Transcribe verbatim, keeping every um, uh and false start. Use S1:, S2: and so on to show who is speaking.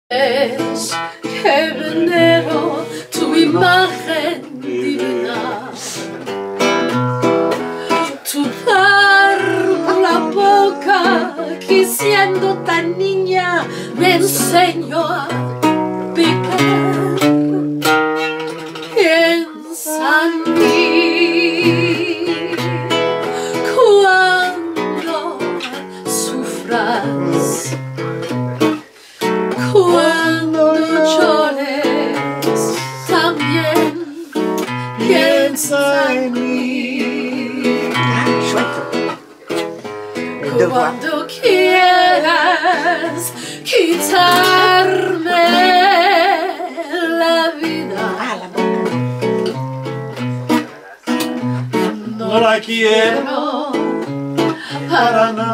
S1: Es que venero tu imagen divina, tu par la boca que siendo tan niña me enseñó a picar. Piensa en mí cuando sufras, cuando llores, también piensa en mí. Cuando quieras quitarme la vida,
S2: no la quiero
S1: para nada.